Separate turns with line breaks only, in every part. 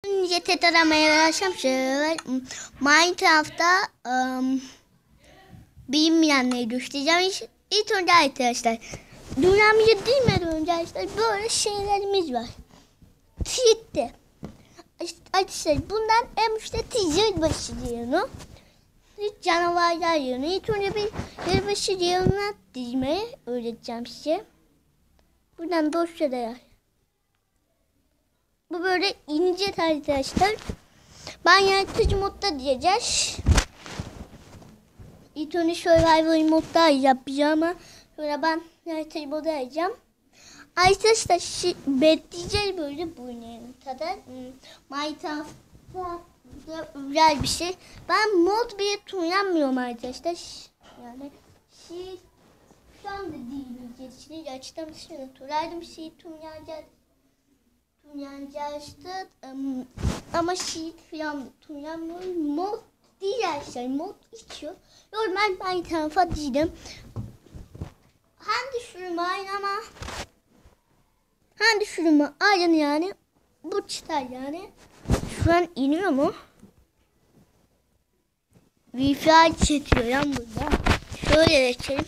Önce aramaya başlayalım. Şöyle Minecraft'ta bilinmeyenleri göstereceğim. İlk önce arkadaşlar dünyamıza girmeden önce arkadaşlar böyle şeylerimiz var. Tweet'te arkadaşlar bundan en üstte yılbaşı diyonu. Canavarlar diyonu. İlk önce bir yılbaşı diyonuna dizmeyi öğreteceğim size. Buradan dosyalara. Bu böyle ince arkadaşlar. Ben yaratıcı modda diyeceğiz. İlk önce survival modda yapacağım ama sonra ben yaratıcı modda yapacağım. Arkadaşlar bekleyeceğiz böyle bu oynayalım kadar. Minecraft'ta güzel bir şey. Ben mod bile kullanmıyorum arkadaşlar. Yani şu anda dinleyeceksiniz. Açtım şimdi turaydım kullanacağız. Tunyancağızdı ama falan tunyanmıyorum. Mod değil arkadaşlar. Mod içiyor. Normal ben tarafa değilim. Hangi sürümü aynı ama hangi sürümü aynı yani. Bu çıtar yani. Şu an iniyor mu? Wi-Fi çekiyor yan burada. Şöyle geçelim.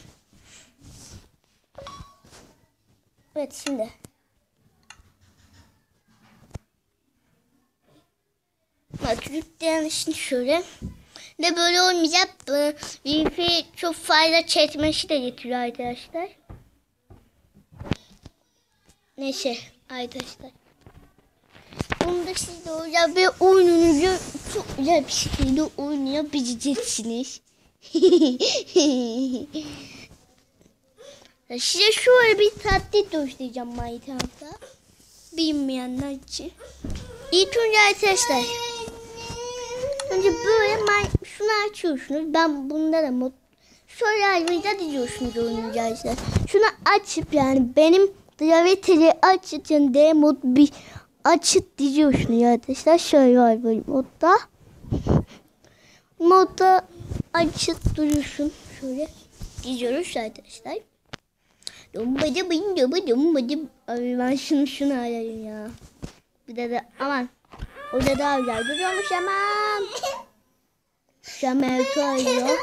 Evet şimdi. Bak yükleyen şimdi şöyle. De böyle olmayacak. Wi-Fi çok fazla çekmesi de getiriyor arkadaşlar. Neyse arkadaşlar. Bunu da siz de olacak ve oyununuzu çok güzel bir şekilde oynayabileceksiniz. Size şöyle bir taktik göstereceğim Minecraft'ta. Bilmeyenler için. İlk önce arkadaşlar. Önce böyle şunu açıyorsunuz. Ben bunda da mod. Şöyle ayrıca diziyorsunuz oynayacağız. Şunu açıp yani benim klavyeteli açıp yani D mod bir açıp diziyorsunuz arkadaşlar. Şöyle var böyle modda. Modda açıp duruyorsun. Şöyle diziyoruz arkadaşlar. Ben şunu arayayım ya. Bir de aman. Orada daha güzel duruyormuş hemen. Şamelto arıyor.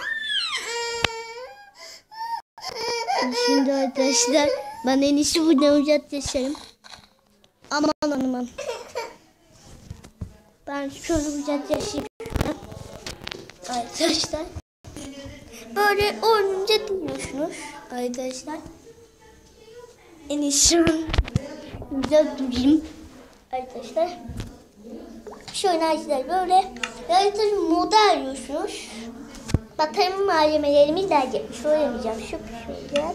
Şimdi arkadaşlar ben en iyisi buradan uzaklaşayım. Aman. Ben şöyle uzaklaşayım. Arkadaşlar. Böyle oynayınca dinliyorsunuz arkadaşlar. En iyisi güzel durayım arkadaşlar. Şöyle arkadaşlar böyle yaratıcı moda arıyorsunuz. Bakalım malzemelerimiz nerede? Şöyle yapacağım. Şöyle.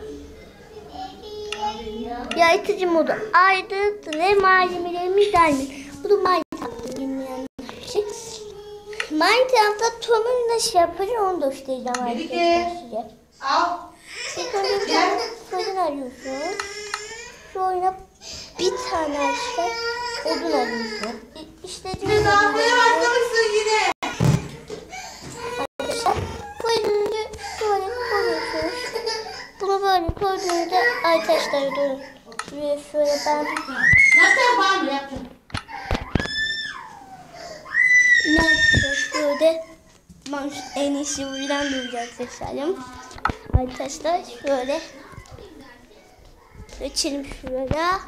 Yaratıcı modu ayrı ve malzemelerimiz nerede? Bu da Minecraft'ta bilmeyen bir şey. Minecraft'ta Tom'un nasıl yapılır onu göstereceğim arkadaşlar size. İlk önce fırın arıyorsunuz. Şu oyuna bir tane arkadaşlar odun arıyorsunuz. İstediğiniz yine. Arkadaşlar fırını şöyle koyuyorsunuz. Bunu böyle koyduğunuzda arkadaşlar durun. Şöyle ben. Nasıl yapayım? Şöyle ben en iyisi buradan duracak seçelim. Arkadaşlar şöyle geçelim şuraya.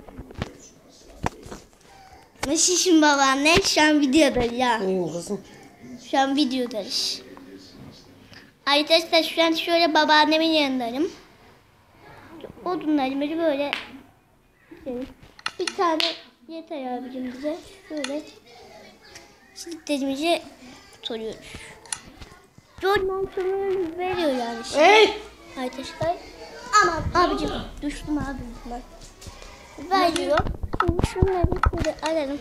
Nasılsın babaanne? Şu an videodayız ya. Şu an videodayız. Arkadaşlar şu an şöyle babaannemin yanındayım. Odunlarımızı böyle bir tane yeter abicim bize. Şöyle çiftlerimizi soruyoruz. Jordan sonra veriyor yani. Hey! Arkadaşlar. Aman abicim düştüm abi. Veriyor. Şimdi şunları şöyle alalım.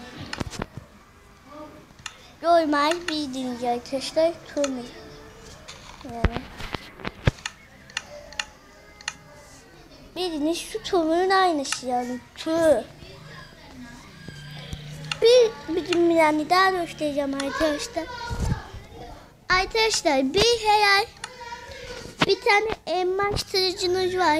Normal bildiğiniz arkadaşlar. Turnu. Yani. Bildiğiniz şu turnunun aynısı yani. Bir yani daha göstereceğim arkadaşlar. Arkadaşlar bir tane elmas tırıcınız var.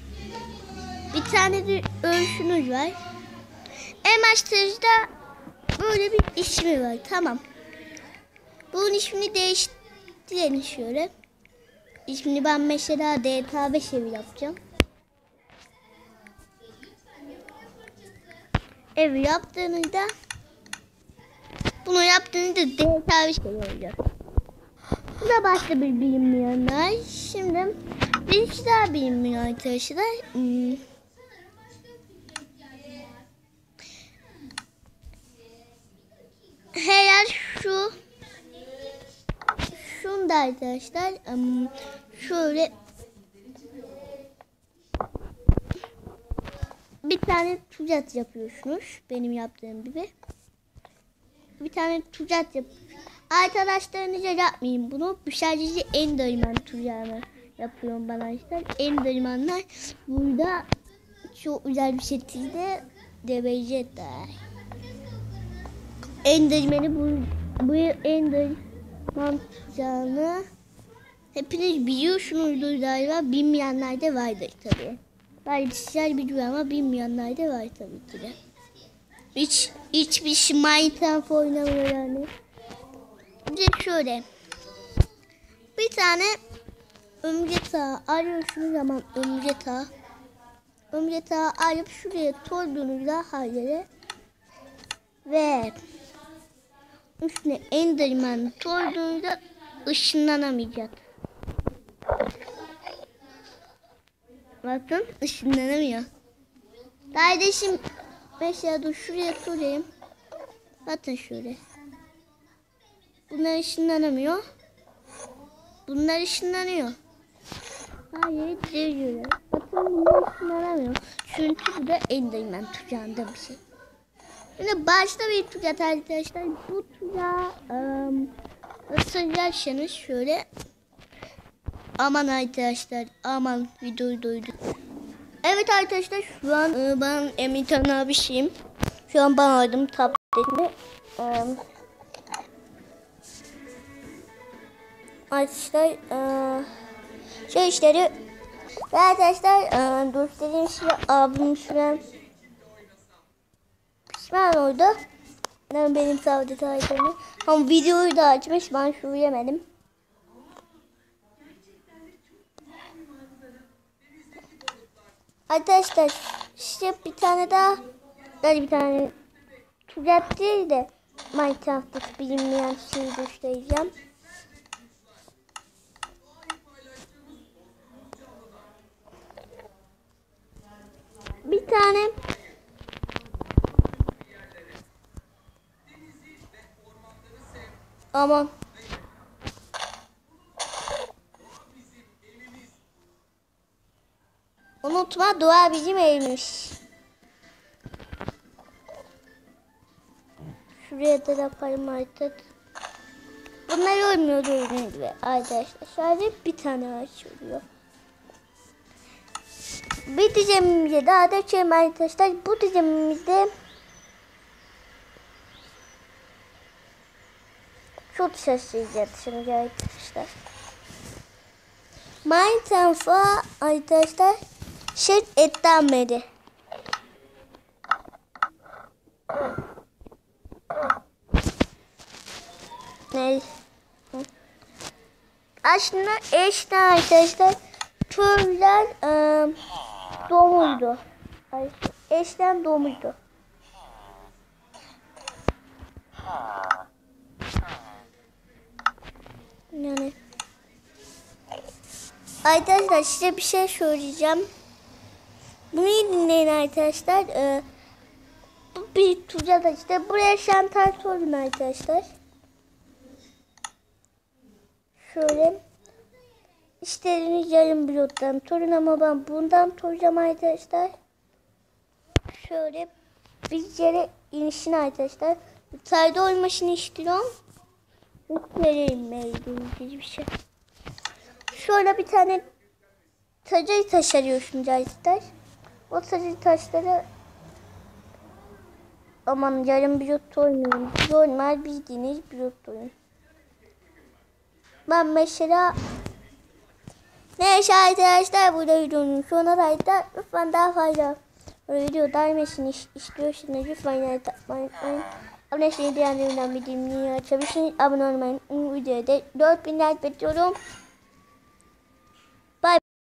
Bir tane de ölçünüz var. Elmas tırıcıda böyle bir ismi var. Tamam. Bunun ismini değiştirelim şöyle. İsmini ben mesela GTA 5 evi yapacağım. Evi yaptığınızda bunu yaptığınızda GTA 5 evi olacak. Bu da başka bir bilinmeyenler. Şimdi bir iki daha bilinmeyen arkadaşlar. Eğer şunda arkadaşlar şöyle bir tane tuzak yapıyorsunuz. Benim yaptığım gibi. Bir tane tuzak yap. Arkadaşlarınıza yapmayın bunu. Bu sadece Enderman tuzağını yapıyorum ben arkadaşlar. Endermanlar burada çok güzel bir şekilde devecekler. Enderman'i bu Enderman tuzağını hepiniz biliyorsunuzdur galiba. Bilmeyenler de vardır tabii. Belki biliyor ama bilmeyenler de var tabii ki de. Hiçbir şey Minecraft oynamıyor yani. Bir de şöyle. Bir tane örümcek ağı arıyorsunuz zaman örümcek ağı arayıp şuraya koyduğunuzda her yere ve üstüne Enderman koyduğunuzda ışınlanamayacak. Bakın ışınlanamıyor. Kardeşim mesela dur şuraya koyayım. Bakın şöyle. Bunlar ışınlanamıyor. Bunlar ışınlanıyor. Hayır diyor. Bakın bunlar ışınlanamıyor. Çünkü bu da Enderman tuzağında bir şey. Şimdi başta bir tuzak arkadaşlar. Bu tuzağı ısırırsanız şöyle. Aman arkadaşlar aman videoyu duyduk. Evet arkadaşlar şu an ben Emirhan abişim. Şu an ben aldım tabletimi. Arkadaşlar şey işleri ve arkadaşlar göstereyim size abim şu an pişman oldu. Benim tablet ayetimi. Ama videoyu da açmış ben şu yemedim. Arkadaşlar işte bir tane daha bir tane tuzak değil de Minecraft'ta bilinmeyen şeyi göstereceğim. Bir tane aman unutma dua bizim evmiş. Şuraya da yaparım artık. Bunlar olmuyor gördüğünüz gibi arkadaşlar. Sadece bir tane açılıyor. Bir dizimimize daha da açayım arkadaşlar. Bu dizimimizde çok şaşıracağız şimdi arkadaşlar. Minecraft'a arkadaşlar şey etlenmedi. Ne? Aslında eşte arkadaşlar türler doğmuydu. Eşten doğmuydu. Yani arkadaşlar size bir şey söyleyeceğim. Bunu iyi dinleyin arkadaşlar. Bu bir tuzak işte. Buraya şantaj sorun arkadaşlar. Şöyle. İstediğiniz yarım bloktan torun ama ben bundan toracağım arkadaşlar. Şöyle bir yere inişin arkadaşlar. Sayda olmasını istiyorum. Vereyim bir şey. Şöyle bir tane tacayı taş arıyorsunuz arkadaşlar. O tacayı taşları aman yarım blok tormuyorum. Normal bildiğiniz blok torun. Ben mesela neyse arkadaşlar burada videonun sonuna da lütfen daha fazla video gelmesini istiyorsanız lütfen like atmayı unutmayın. Abone olmayı, diğerlerinden bildirimleri açabilirsiniz. Abone olmayı, videoda 4000 like bekliyorum.